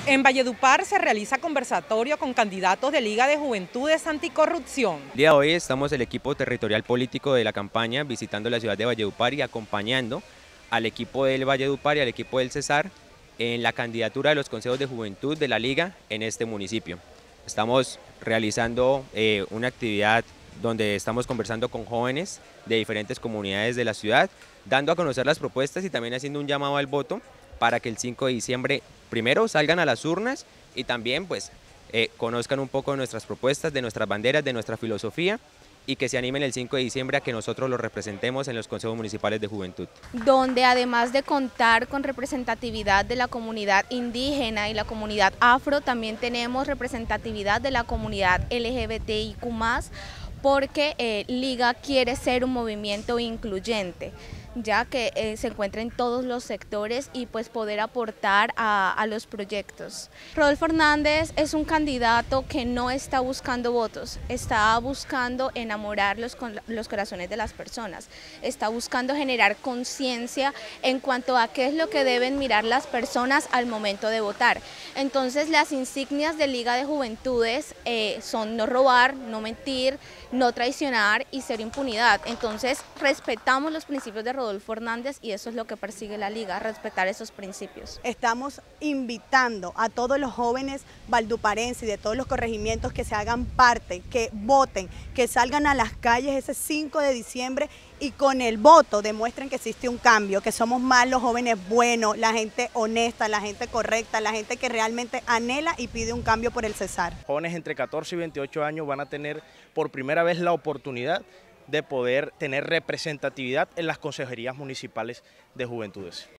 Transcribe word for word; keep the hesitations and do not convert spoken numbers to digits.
En Valledupar se realiza conversatorio con candidatos de Liga de Juventudes Anticorrupción. El día de hoy estamos el equipo territorial político de la campaña visitando la ciudad de Valledupar y acompañando al equipo del Valledupar y al equipo del Cesar en la candidatura de los consejos de juventud de la Liga en este municipio. Estamos realizando eh, una actividad donde estamos conversando con jóvenes de diferentes comunidades de la ciudad, dando a conocer las propuestas y también haciendo un llamado al voto para que el cinco de diciembre primero salgan a las urnas y también pues eh, conozcan un poco de nuestras propuestas, de nuestras banderas, de nuestra filosofía y que se animen el cinco de diciembre a que nosotros los representemos en los consejos municipales de juventud. Donde además de contar con representatividad de la comunidad indígena y la comunidad afro, también tenemos representatividad de la comunidad L G B T I Q más, porque eh, Liga quiere ser un movimiento incluyente, ya que eh, se encuentra en todos los sectores y pues poder aportar a, a los proyectos. Rodolfo Hernández es un candidato que no está buscando votos, está buscando enamorar los, los corazones de las personas, está buscando generar conciencia en cuanto a qué es lo que deben mirar las personas al momento de votar. Entonces las insignias de Liga de Juventudes eh, son no robar, no mentir, no traicionar y cero impunidad. Entonces respetamos los principios de Rodolfo Hernández y eso es lo que persigue la Liga, respetar esos principios. Estamos invitando a todos los jóvenes valduparenses y de todos los corregimientos que se hagan parte, que voten, que salgan a las calles ese cinco de diciembre y con el voto demuestren que existe un cambio, que somos más los jóvenes buenos, la gente honesta, la gente correcta, la gente que realmente anhela y pide un cambio por el Cesar. Jóvenes entre catorce y veintiocho años van a tener por primera vez la oportunidad de poder tener representatividad en las consejerías municipales de juventudes.